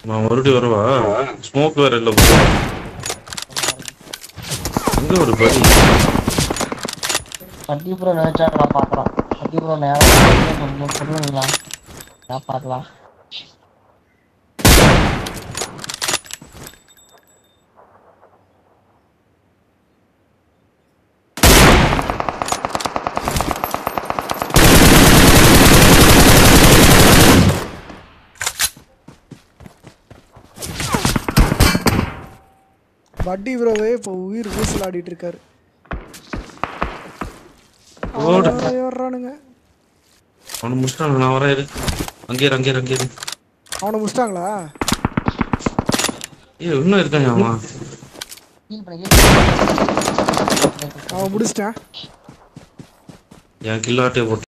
நான் மறுபடியும் வரவா? ஸ்மோக் வேற இல்ல bro. எங்க ஒரு படி? பட்டி ப்ரோ நினைச்சா நான் பாக்குறோம். பட்டி ப்ரோ நேரா கொஞ்சம் சொல்லுவீங்களா? நான் பார்க்கலாம். பட்டி ப்ரோவே இப்போ உயிர் ஊசல் ஆடிட்டு இருக்காரு. ஓடுறானுங்க. அவனை முடிச்சிட்டாங்க. நான் வரேன் இரு. அங்கே அவனை முடிச்சிட்டாங்களா? இன்னும் இருக்காங்க அவன். அவன் முடிச்சிட்டான். என் கில்லாட்டே போட்டு